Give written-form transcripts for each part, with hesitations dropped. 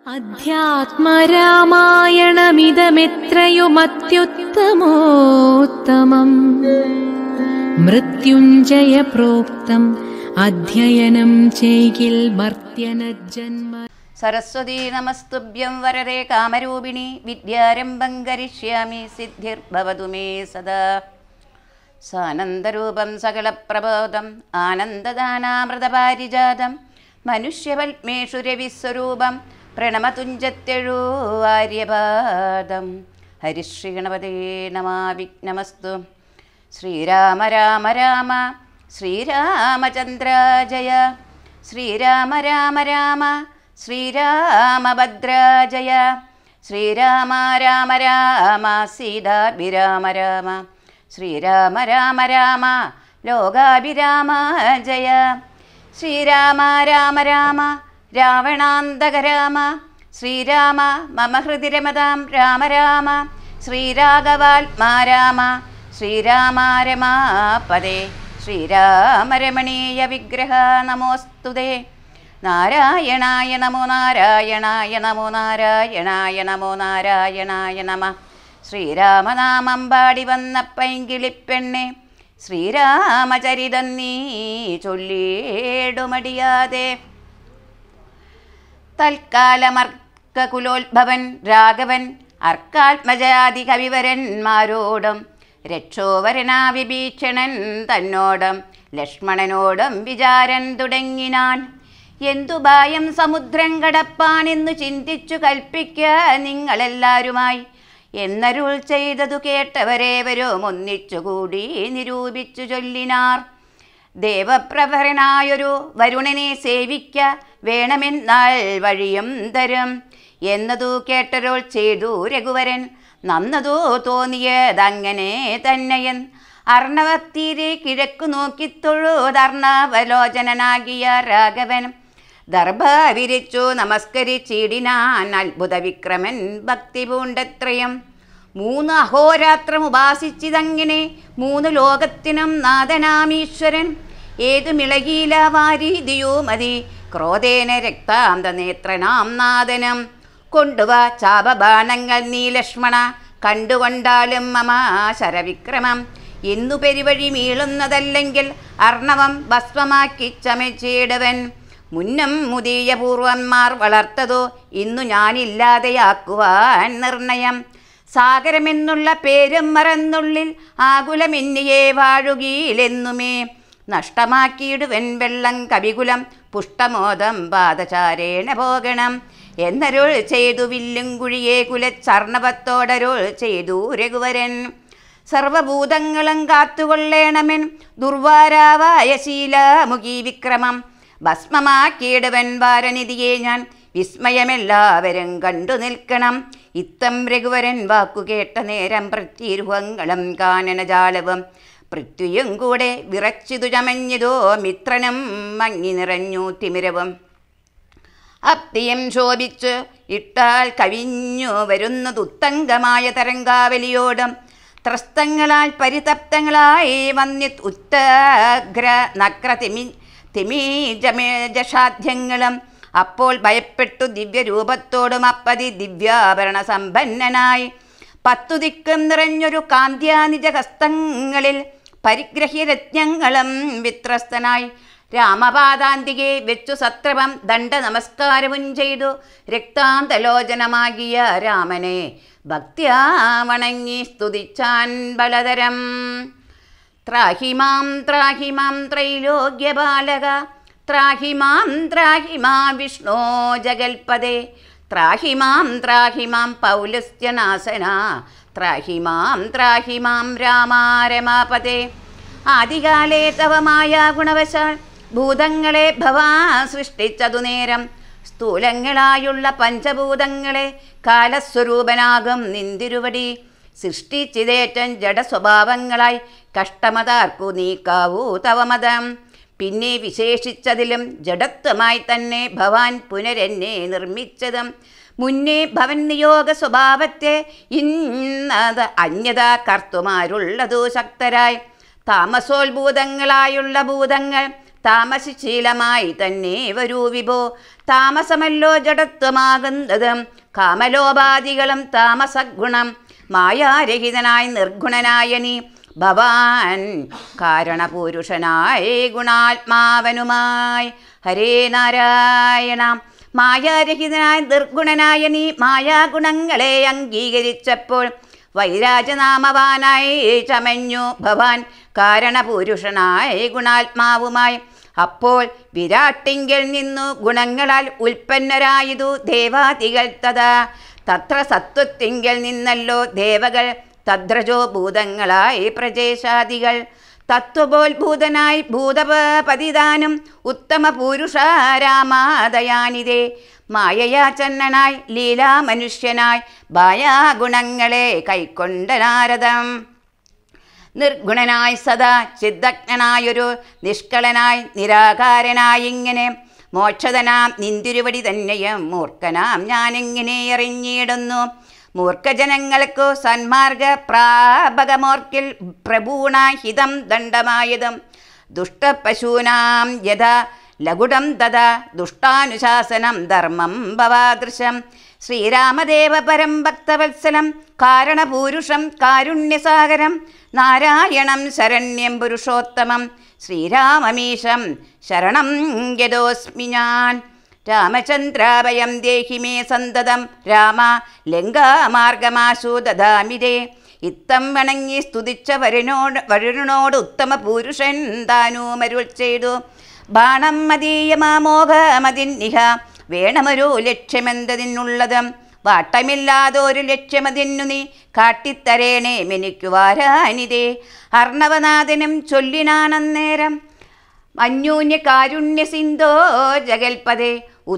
അധ്യാത്മരാമായണമിതമെത്രയുമത്യുത്തമോത്തമം മൃത്യുഞ്ജയ പ്രോക്തം അധ്യയനം ചെയ്കിൽ മർത്യനജന്മ. സരസ്വതീ നമസ്തുഭ്യം വരദേ കാമരൂപിണി വിദ്യാരംഭം കരിഷ്യാമി സിദ്ധിർഭവതു മേ സദാ. സാനന്ദരൂപം സകലപ്രബോധം ആനന്ദദാനാമൃതപാരിജാതം മനുഷ്യപത്മേഷു രവിസ്വരൂപം പ്രണമതുഞ്ചത്തെഴൂ ആര്യപാദം. ഹരിശ്രീ ഗണപതേ നമഃ. വിഘ്നമസ്തു. ശ്രീരാമ രാമ രാമ ശ്രീരാമചന്ദ്ര ജയ. ശ്രീരാമ രാമ രാമ ശ്രീരാമഭദ്ര ജയ. ശ്രീരാമ രാമ രാമ സീതാഭിരാമ രാമ. ശ്രീരാമ രാമ രാമ ലോകാഭിരാമ ജയ. ശ്രീരാമ രാമ രാമ രാവണാന്തക രാമ. ശ്രീരാമ മമ ഹൃദി രമതാം രാമ രാമ. ശ്രീരാഘവാത്മാ രാമ. ശ്രീരാമ രമാപദേ. ശ്രീരാമ രമണീയ വിഗ്രഹ നമോസ്തുതേ. നാരായണായ നമോ നാരായണായ നമോ നാരായണായ നമോ നാരായണായ നമ. ശ്രീരാമനാമം പാടി വന്ന പൈങ്കിളിപ്പെണ്ണെ ശ്രീരാമചരിതം നീ ചൊല്ലിടുമടിയാതെ. തൽക്കാലമർക്കുലോത്ഭവൻ രാഘവൻ അർക്കാത്മജാതി കവിവരന്മാരോടും രക്ഷോവരനാ വിഭീഷണൻ തന്നോടും ലക്ഷ്മണനോടും വിചാരൻ തുടങ്ങിനാൻ. എന്തു ഭയം സമുദ്രം കടപ്പാനെന്നു ചിന്തിച്ചു കൽപ്പിക്കുക നിങ്ങളെല്ലാരുമായി എന്നരുൾ ചെയ്തതു കേട്ടവരേവരും ഒന്നിച്ചുകൂടി നിരൂപിച്ചു ചൊല്ലിനാർ. ദേവപ്രഭരനായൊരു വരുണനെ സേവിക്ക വേണമെന്നാൾ വഴിയും തരും എന്നതു കേട്ടരുൾ ചെയ്തു രഘുവരൻ. നന്നതു തോന്നിയതങ്ങനെ തന്നെയൻ. അർണവത്തീരെ കിഴക്കു നോക്കിത്തൊഴുതർണവലോചനാകിയ രാഘവൻ ദർഭ വിരിച്ചു നമസ്കരിച്ചിടിനാൻ. അത്ഭുത വിക്രമൻ ഭക്തി പൂണ്ടത്രയും 3 അഹോരാത്രം ഉപാസിച്ചിതങ്ങനെ 3 ലോകത്തിനും നാഥനാമീശ്വരൻ. ഏതുമിളകീല വാരീതിയോ മതി ക്രോധേന രക്താന്ത നേത്രനാം നാഥനം. കൊണ്ടുവാ ചാപബാണങ്ങൾ നീ ലക്ഷ്മണ കണ്ടുകൊണ്ടാലും മമ ശരവിക്രമം. എന്നു പെരുവഴി മീളുന്നതല്ലെങ്കിൽ അർണവം ഭസ്മമാക്കി ചമച്ചിടുവൻ. മുന്നം മുതിയ പൂർവന്മാർ വളർത്തതോ ഇന്നു ഞാനില്ലാതെയാക്കുവാൻ നിർണയം. സാഗരമെന്നുള്ള പേരും മറന്നുള്ളിൽ ആകുലമെന്നിയെ വാഴുകീലെന്നുമേ. നഷ്ടമാക്കിയിടുവൻ വെള്ളം കവികുലം പുഷ്ടമോദം പാദചാരേണ പോകണം എന്നരുൾ ചെയ്തു വില്ലും കുഴിയെ കുലച്ചർണവത്തോടരുൾ ചെയ്തു രഘുവരൻ. സർവഭൂതങ്ങളും കാത്തുകൊള്ളേണമെൻ ദുർവാരാവായ ശീലമുഖി വിക്രമം. ഭസ്മമാക്കിയിടുവൻ വാരനിധിയെ ഞാൻ വിസ്മയമെല്ലാവരും കണ്ടു നിൽക്കണം. ഇത്തം രഘുവരൻ വാക്കുകേട്ട നേരം പ്രത്യരുഹങ്ങളും കാനനജാലവും പൃഥ്വിയും കൂടെ വിറച്ചിതു ചമഞ്ഞതോ മിത്രനും മങ്ങി നിറഞ്ഞു തിമിരവും. അപ്രിയം ശോഭിച്ചു ഇട്ടാൽ കവിഞ്ഞു വരുന്നതുത്തംഗമായ തരംഗാവലിയോടും ത്രസ്തങ്ങളാൽ പരിതപ്തങ്ങളായി വന്നി ഉത്തഗ്ര നക്ര തിമീജസാധ്യങ്ങളും. അപ്പോൾ ഭയപ്പെട്ടു ദിവ്യരൂപത്തോടും അപ്പതി ദിവ്യാഭരണ സമ്പന്നനായി 10 ദിക്കും നിറഞ്ഞൊരു കാന്ത്യാനിജ ഹസ്തങ്ങളിൽ പരിഗ്രഹ്യരത്നങ്ങളും വിത്രസ്തനായി രാമപാദാന്തികെ വെച്ചു സത്രപം ദണ്ഡ നമസ്കാരവും ചെയ്തു രക്താന്തലോചനമാകിയ രാമനെ ഭക്ത്യാ വണങ്ങി സ്തുതിച്ചാൻ ബലതരം. ത്രാഹിമാം ത്രാഹിമാം ത്രൈലോക്യപാലക ത്രാഹിമാം ത്രാഹിമാ വിഷ്ണോ ജഗൽപദേ ത്രാഹിമാം ത്രാഹിമാം പൗലസ്ത്യനാശന ത്രാഹിമാം ത്രാഹിമാം രാമാരമാപദേ. ആദികാലേ തവ മായാ ഗുണവശാൽ ഭൂതങ്ങളെ ഭവാ സൃഷ്ടിച്ചതു നേരം സ്ഥൂലങ്ങളായുള്ള പഞ്ചഭൂതങ്ങളെ കാലസ്വരൂപനാകും നിന്തിരുവടി സൃഷ്ടിച്ചിതേറ്റം ജഡസ്വഭാവങ്ങളായി കഷ്ടമതാർക്കു നീക്കാവൂ തവമതം. പിന്നെ വിശേഷിച്ചതിലും ജഡത്വമായി തന്നെ ഭവാൻ പുനരെന്നെ നിർമ്മിച്ചതും മുന്നേ ഭവൻ നിയോഗ സ്വഭാവത്തെ ഇന്നത് അന്യത കർത്തുമാരുള്ളതു ശക്തരായി താമസോത്ഭൂതങ്ങളായുള്ള ഭൂതങ്ങൾ താമസശീലമായി തന്നെ വരൂ വിഭോ. താമസമല്ലോ ജഡത്വമാകുന്നത്, കാമലോപാധികളും താമസഗുണം. മായാരഹിതനായി നിർഗുണനായ നീ ഭവാൻ കാരണപുരുഷനായ ഗുണാത്മാവനുമായി. ഹരേ നാരായണ. മായാരഹിതനായ നിർഗുണനായ നീ മായാഗുണങ്ങളെ അംഗീകരിച്ചപ്പോൾ വൈരാജനാമവാനായി ചമഞ്ഞു ഭവാൻ കാരണപുരുഷനായ ഗുണാത്മാവുമായി. അപ്പോൾ വിരാട്ടിങ്കിൽ നിന്നു ഗുണങ്ങളാൽ ഉൽപ്പന്നരായതു ദേവാദികൾ തഥാ. തത്ര സത്വത്തിങ്കിൽ നിന്നല്ലോ ദേവകൾ, തദ്രജോ ഭൂതങ്ങളായി പ്രജേശാദികൾ. തത്വബോത്ഭൂതനായി ഭൂതപതിദാനം ഉത്തമ പുരുഷ രാമാദയാനിതേ. മായയാചന്നനായി ലീലാമനുഷ്യനായി ഭായാഗുണങ്ങളെ കൈക്കൊണ്ട നാരദം. നിർഗുണനായി സദാ ചിദ്ദഗ്നായൊരു നിഷ്കളനായി നിരാകാരനായി ഇങ്ങനെ മോക്ഷതനാം നിന്തിരുവടി തന്നെയും മൂർഖനാം ഞാനിങ്ങനെ അറിഞ്ഞിടുന്നു. മൂർഖജനങ്ങൾക്കു സന്മാർഗ പ്രാപകമോർക്കിൽ പ്രഭൂണാഹിതം ദണ്ഡമായതും ദുഷ്ടപശൂനാം യഥാ ലഘുടം തഥാ ദുഷ്ടാനുശാസനം ധർമ്മം ഭവാദൃശം. ശ്രീരാമദേവ പരം ഭക്തവത്സലം കാരണപൂരുഷം കാരുണ്യസാഗരം നാരായണം ശരണ്യം പുരുഷോത്തമം ശ്രീരാമമീശം ശരണം ഗതോസ്മി ഞാൻ. രാമചന്ദ്രാഭയം ദേഹി മേ സന്തതം രാമ ലങ്കാമാർഗമാശു ദദാമിരേ. ഇത്തം വണങ്ങി സ്തുതിച്ച വരുണനോട് ഉത്തമ പുരുഷൻ താനുമരുൾ ചെയ്തു. ബാണം മതീയമാമോഹമതിന്നിഹ വേണമൊരു ലക്ഷ്യമെന്തതിനുള്ളതും വാട്ടമില്ലാതൊരു ലക്ഷ്യമതിന്നു നീ കാട്ടിത്തരേണേ മെനിക്കുവാരാനിതേ. അർണവനാഥനും ചൊല്ലിനാനന്നേരം അന്യൂന്യ കാരുണ്യ സിന്ധോ ജഗൽപദേ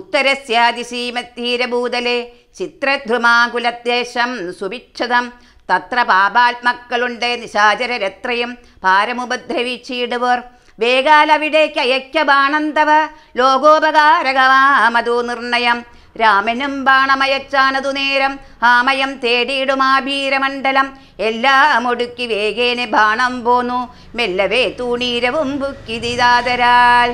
ഉത്തരസ്യാതിസീമത്തീരഭൂതലേ ചിത്രധ്രുമാകുലദേശം സുഭിക്ഷതം. തത്ര പാപാത്മക്കളുണ്ട് നിശാചരരത്രയും പാരമുപദ്രവിച്ചിടുവർ. വേഗാലവിടേക്ക് അയക്ക ബാണന്തവ ലോകോപകാരകമാമതു നിർണയം. രാമനും ബാണമയച്ചാനതു നേരം ആമയം തേടിയിടുമാഭീരമണ്ഡലം. എല്ലാം ഒടുക്കി വേഗേനെ ബാണം പോന്നു മെല്ലവേ തൂണീരവും ബുക്കിതിദാതരാൽ.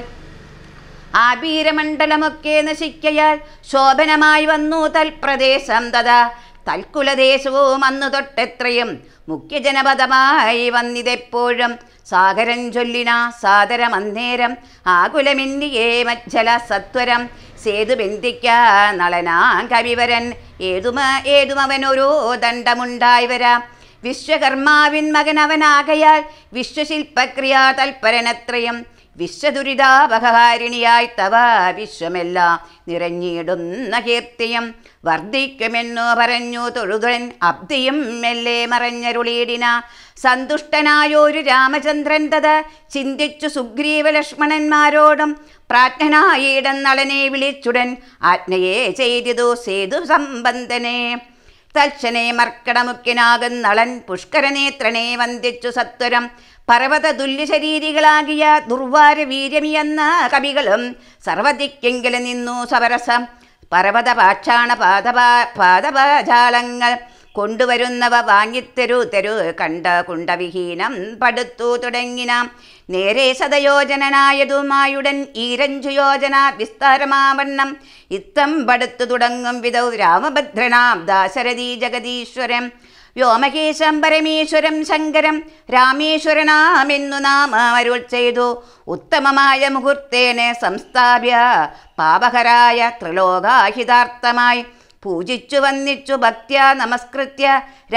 ആഭീരമണ്ഡലമൊക്കെ നശിക്കയാൽ ശോഭനമായി വന്നു തൽപ്രദേശം തഥാ. തൽക്കുലദേശവും അന്നു തൊട്ടെത്രയും മുഖ്യജനപദമായി വന്നിതെപ്പോഴും. സാഗരൻ ചൊല്ലിന സാദരമന്നേരം ആകുലമിന്നിയേ മജ്ജല സത്വരം. സേതു ബന്ധിക്കാ നളനാ കവിവരൻ ഏതുമവനൊരു ദണ്ഡമുണ്ടായി വരാം. വിശ്വകർമാവിൻ മകനവനാകയാൽ വിശ്വശില്പക്രിയാ തൽപരനത്രയും. വിശ്വദുരിതാപഹാരിണിയായി തവ വിശ്വമെല്ലാം നിറഞ്ഞിടുന്ന കീർത്തിയും വർദ്ധിക്കുമെന്നു പറഞ്ഞു തൊഴുതുൻ അബ്ദിയും മെല്ലെ മറഞ്ഞരുളീടിന. സന്തുഷ്ടനായൊരു രാമചന്ദ്രൻ തഥ ചിന്തിച്ചു സുഗ്രീവ ലക്ഷ്മണന്മാരോടും പ്രാജ്ഞനായിടം നളനെ വിളിച്ചുടൻ ആജ്ഞയെ ചെയ്തിതു സേതു സംബന്ധനെ. തൽക്ഷണേ മർക്കടമുഖ്യനാകും നളൻ പുഷ്കരനേത്രനെ വന്ദിച്ചു സത്വരം. പർവ്വത തുല്യശരീരികളാകിയ ദുർവാര വീര്യമിയെന്ന കവികളും സർവദിക്കെങ്കിലും നിന്നു സവരസം. പർവ്വത പാക്ഷാണ പാദപാജാലങ്ങൾ കൊണ്ടുവരുന്നവ വാങ്ങിത്തെരു കണ്ട കുണ്ടവിഹീനം പടുത്തു തുടങ്ങിനാം. നേരെ സതയോജനായതുമായുടൻ ഈരഞ്ചു യോജന വിസ്താരമാവണ്ണം ഇത്തം പടുത്തു തുടങ്ങും വിധൗ രാമഭദ്രനാം ദാശരഥി ജഗദീശ്വരം. വ്യോമകേശം പരമേശ്വരം ശങ്കരം രാമേശ്വരനാമെന്നു നാം അരുൾ ചെയ്തു. ഉത്തമമായ മുഹൂർത്തേനെ സംസ്ഥാപ്യ പാപഹരായ ത്രിലോകാഹിതാർത്ഥമായി പൂജിച്ചു വന്നിച്ചു ഭക്ത്യ നമസ്കൃത്യ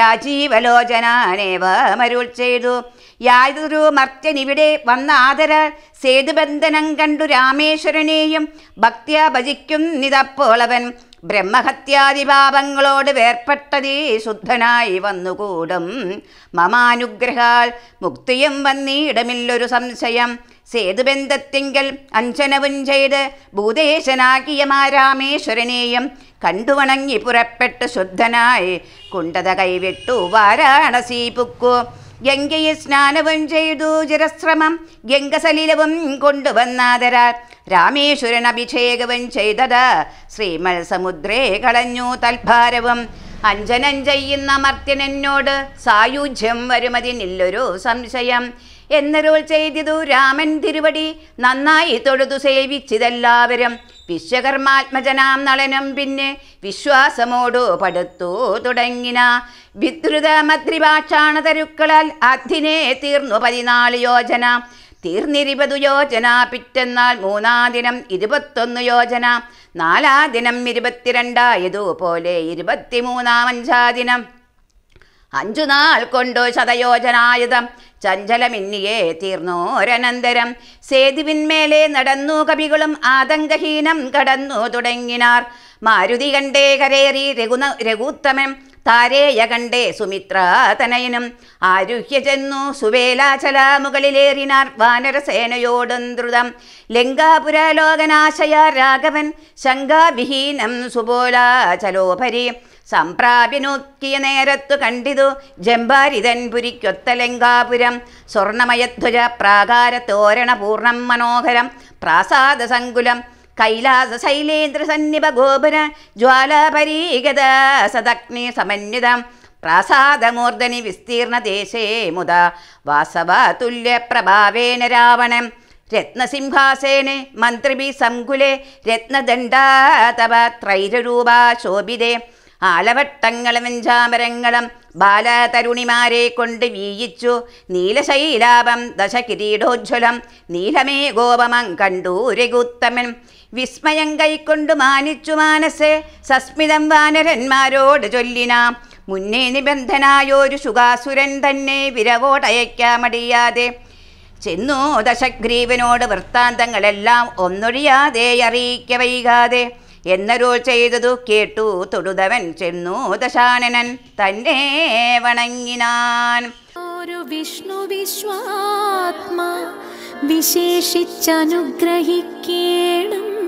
രാജീവലോചനാനേവമരുൾ ചെയ്തു. യാതൊരു മർത്യനിവിടെ വന്ന ആദരാൽ സേതുബന്ധനം കണ്ടു രാമേശ്വരനെയും ഭക്ത്യ ഭജിക്കുന്നിതപ്പോളവൻ. ബ്രഹ്മഹത്യാദിപാപങ്ങളോട് വേർപ്പെട്ടതേ ശുദ്ധനായി വന്നുകൂടും. മമാനുഗ്രഹാൽ മുക്തിയും വന്നിടമില്ലൊരു സംശയം. സേതുബന്ധത്തിങ്കൽ അഞ്ജനവും ചെയ്ത് ഭൂതേശനാകിയ രാമേശ്വരനെയും കണ്ടുവണങ്ങി പുറപ്പെട്ട് ശുദ്ധനായി കുണ്ടത കൈവിട്ടു വാരാണസി പുക്കു. ഗംഗയിൽ സ്നാനവും ചെയ്തു ചിരശ്രമം ഗംഗസലിലവും കൊണ്ടുവന്നാദരാൽ രാമേശ്വരൻ അഭിഷേകവും ചെയ്തത് ശ്രീമൽ സമുദ്രേ കളഞ്ഞു തൽഭാരവും. അഞ്ജനം ചെയ്യുന്ന മർത്യനെന്നോട് സായുജ്യം വരുമതിനില്ലൊരു സംശയം. എന്നരുൾ ചെയ്തിതു രാമൻ തിരുവടി നന്നായി തൊഴുതു സേവിച്ചിതെല്ലാവരും. വിശ്വകർമാത്മജനാം നളനും പിന്നെ വിശ്വാസമോടു പടുത്തു തുടങ്ങിന. വിദ്രുത മദ്രിഭാഷാണ തരുക്കളാൽ അധിനെ തീർന്നു 14 യോജന. തീർന്നിരുപതു യോജന. പിറ്റെന്നാൽ 3-ാം ദിനം 21 യോജന. 4-ാം ദിനം 22 23-ാം 5-ാം ദിനം 5 നാൾ കൊണ്ടു ശതയോജനായുധം ചഞ്ചലമിന്നിയെ തീർന്നോരനന്തരം. സേതുവിന്മേലെ നടന്നു കവികളും ആതങ്കഹീനം കടന്നു തുടങ്ങിനാർ. മാരുതി കണ്ടേ കരേറി രഘുത്തമൻ താരേയ കണ്ടേ സുമിത്രാതനയനും. ആരുഹ്യ ചെന്നു സുവേലാചല മുകളിലേറിനാർ വാനരസേനയോടും ദ്രുതം. ലങ്കാപുരലോകനാശയ രാഘവൻ ശങ്കാവിഹീനം സുപോലാചലോപരി. സംപ്രാപ്യനോക്കിയ നേരത്തു കണ്ടിതു ജംബാരിതൻ പുരിക്കൊത്ത ലങ്കാപുരം. സ്വർണമയധ്വജ പ്രാകാര തോരണ പൂർണ്ണം മനോഹരം പ്രാസാദ സങ്കുലം. കൈലാസ ശൈലേന്ദ്ര സന്നിഭ ഗോപുര ജ്വാലാപരീഗത സദഗ്നി സമന്വിതം. പ്രാസാദമൂർധനി വിസ്തീർണ ദേശേ മുത വാസവ തുല്യ പ്രഭാവേന രാവണം. രത്നസിംഹാസേനെ മന്ത്രിഭി സംകുലെ രത്നദണ്ഡാതവ ത്രൈരൂപാ ശോഭിതേ. ആലവട്ടങ്ങളും വെഞ്ചാമരങ്ങളും ബാലതരുണിമാരെ കൊണ്ട് വീയിച്ചു. നീലശൈലാപം ദശകിരീടോജ്വലം നീലമേ ഗോപമം കണ്ടു രഘുത്തമൻ. വിസ്മയം കൈക്കൊണ്ടു മാനിച്ചു മാനസേ സസ്മിതം വാനരന്മാരോട് ചൊല്ലിനാം. മുന്നേ നിബന്ധനായൊരു ശുകാസുരൻ തന്നെ വിരവോടയക്കാമടിയാതെ ചെന്നു ദശഗ്രീവനോട് വൃത്താന്തങ്ങളെല്ലാം ഒന്നൊഴിയാതെ അറിയിക്ക വൈകാതെ. എന്നരുൾ ചെയ്തതു കേട്ടു തൊടുതവൻ ചെന്നു ദശാനനൻ തന്നെ വണങ്ങിനാൻ. ഒരു വിഷ്ണു വിശ്വാത്മാ വിശേഷിച്ചനുഗ്രഹിക്കേണം